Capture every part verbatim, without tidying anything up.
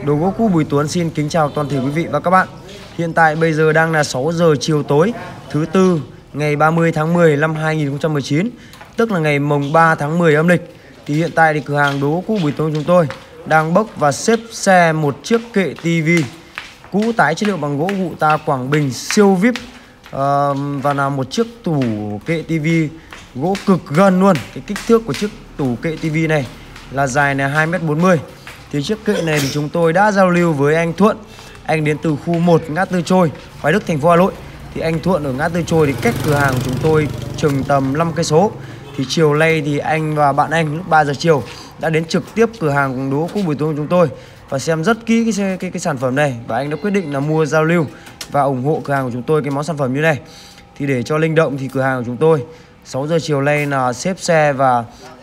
Đồ gỗ cũ Bùi Tuấn xin kính chào toàn thể quý vị và các bạn. Hiện tại bây giờ đang là sáu giờ chiều tối thứ tư ngày ba mươi tháng mười năm hai nghìn không trăm mười chín, tức là ngày mồng ba tháng mười âm lịch. Thì hiện tại thì cửa hàng đồ gỗ cũ Bùi Tuấn chúng tôi đang bốc và xếp xe một chiếc kệ tivi cũ tái chất liệu bằng gỗ Gụ Ta Quảng Bình siêu vi ai pi, uh, và là một chiếc tủ kệ tivi gỗ cực gần luôn. Cái kích thước của chiếc tủ kệ tivi này là dài là hai mét bốn mươi. Thì chiếc kệ này thì chúng tôi đã giao lưu với anh Thuận. Anh đến từ khu một ngã tư Trôi, Hoài Đức, thành phố Hà Nội. Thì anh Thuận ở ngã tư Trôi thì cách cửa hàng của chúng tôi chừng tầm năm cây số. Thì chiều nay thì anh và bạn anh lúc ba giờ chiều đã đến trực tiếp cửa hàng đồ gỗ cũ Bùi Tuấn của chúng tôi và xem rất kỹ cái, cái, cái, cái sản phẩm này. Và anh đã quyết định là mua giao lưu và ủng hộ cửa hàng của chúng tôi cái món sản phẩm như này. Thì để cho linh động thì cửa hàng của chúng tôi sáu giờ chiều nay là xếp xe và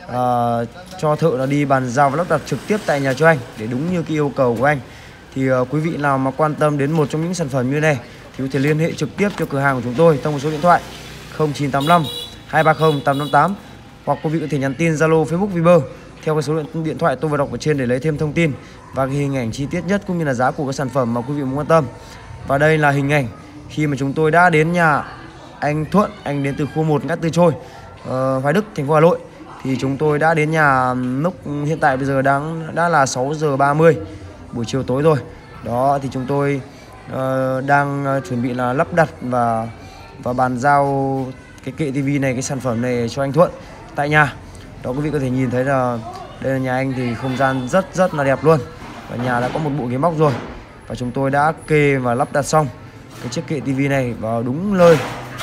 uh, cho thợ là đi bàn giao và lắp đặt trực tiếp tại nhà cho anh để đúng như cái yêu cầu của anh. Thì uh, quý vị nào mà quan tâm đến một trong những sản phẩm như này thì có thể liên hệ trực tiếp cho cửa hàng của chúng tôi thông qua số điện thoại không chín tám năm hai ba không tám năm tám, hoặc quý vị có thể nhắn tin Zalo, Facebook, Viber theo cái số điện thoại tôi vừa đọc ở trên để lấy thêm thông tin và cái hình ảnh chi tiết nhất cũng như là giá của các sản phẩm mà quý vị muốn quan tâm. Và đây là hình ảnh khi mà chúng tôi đã đến nhà anh Thuận, anh đến từ khu một ngã tư Trôi, uh, Hoài Đức, thành phố Hà Nội. Thì chúng tôi đã đến nhà lúc hiện tại bây giờ đang đã là sáu giờ ba mươi buổi chiều tối rồi. Đó thì chúng tôi uh, đang chuẩn bị là lắp đặt và và bàn giao cái kệ tivi này, cái sản phẩm này cho anh Thuận tại nhà. Đó, quý vị có thể nhìn thấy là đây là nhà anh thì không gian rất rất là đẹp luôn. Và nhà đã có một bộ ghế móc rồi. Và chúng tôi đã kê và lắp đặt xong cái chiếc kệ tivi này vào đúng nơi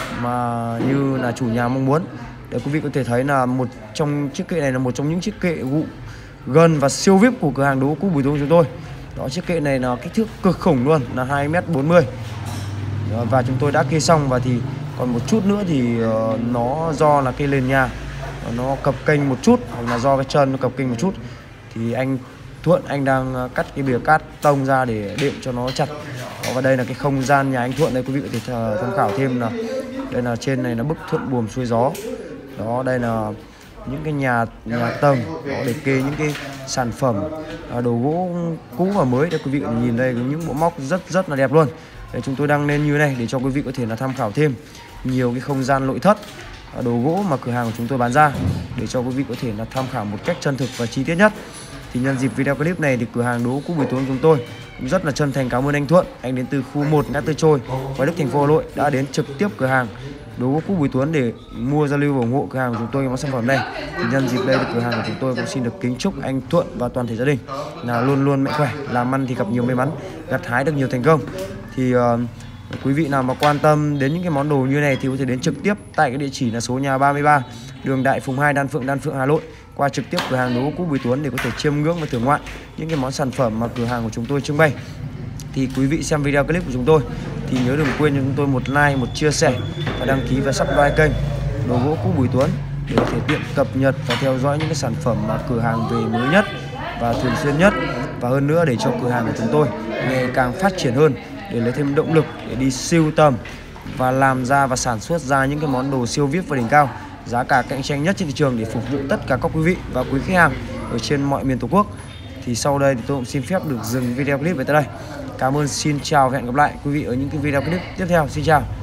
mà như là chủ nhà mong muốn. Để quý vị có thể thấy là một trong chiếc kệ này là một trong những chiếc kệ gụ gần và siêu vi ai pi của cửa hàng đồ gỗ cũ Bùi Tuấn chúng tôi. Đó, chiếc kệ này là kích thước cực khủng luôn, là hai mét bốn mươi. Đó, và chúng tôi đã kê xong và thì còn một chút nữa thì uh, nó do là cây nền nhà nó cập kênh một chút, hoặc là do cái chân nó cập kênh một chút thì anh Thuận anh đang cắt cái bìa cát tông ra để đệm cho nó chặt. Đó, và đây là cái không gian nhà anh Thuận đây, quý vị có thể tham khảo thêm là đây là trên này là bức thuận buồm xuôi gió. Đó, đây là những cái nhà nhà tầng đó, để kê những cái sản phẩm đồ gỗ cũ và mới. Đây quý vị nhìn đây những bộ móc rất rất là đẹp luôn. Đây, chúng tôi đăng lên như này để cho quý vị có thể là tham khảo thêm nhiều cái không gian nội thất đồ gỗ mà cửa hàng của chúng tôi bán ra để cho quý vị có thể là tham khảo một cách chân thực và chi tiết nhất. Thì nhân dịp video clip này thì cửa hàng đồ gỗ cũ Bùi Tuấn của chúng tôi cũng rất là chân thành cảm ơn anh Thuận, anh đến từ khu một ngã tư Trôi, Hoài Đức, thành phố Hà Nội đã đến trực tiếp cửa hàng đồ gỗ cũ Bùi Tuấn để mua giao lưu và ủng hộ cửa hàng của chúng tôi món sản phẩm này. Thì nhân dịp đây thì cửa hàng của chúng tôi cũng xin được kính chúc anh Thuận và toàn thể gia đình là luôn luôn mạnh khỏe, làm ăn thì gặp nhiều may mắn, gặt hái được nhiều thành công. Thì uh, quý vị nào mà quan tâm đến những cái món đồ như này thì có thể đến trực tiếp tại cái địa chỉ là số nhà ba mươi ba đường Đại Phùng hai, Đan Phượng, Đan Phượng, Hà Nội, qua trực tiếp cửa hàng đồ gỗ cũ Bùi Tuấn để có thể chiêm ngưỡng và thưởng ngoạn những cái món sản phẩm mà cửa hàng của chúng tôi trưng bày. Thì quý vị xem video clip của chúng tôi thì nhớ đừng quên cho chúng tôi một like, một chia sẻ và đăng ký và subscribe kênh đồ gỗ cũ Bùi Tuấn để có thể tiện cập nhật và theo dõi những cái sản phẩm mà cửa hàng về mới nhất và thường xuyên nhất, và hơn nữa để cho cửa hàng của chúng tôi ngày càng phát triển hơn để lấy thêm động lực để đi sưu tầm và làm ra và sản xuất ra những cái món đồ siêu vi ai pi và đỉnh cao, giá cả cạnh tranh nhất trên thị trường để phục vụ tất cả các quý vị và quý khách hàng ở trên mọi miền Tổ quốc. Thì sau đây thì tôi cũng xin phép được dừng video clip về tới đây. Cảm ơn, xin chào và hẹn gặp lại quý vị ở những cái video clip tiếp theo. Xin chào.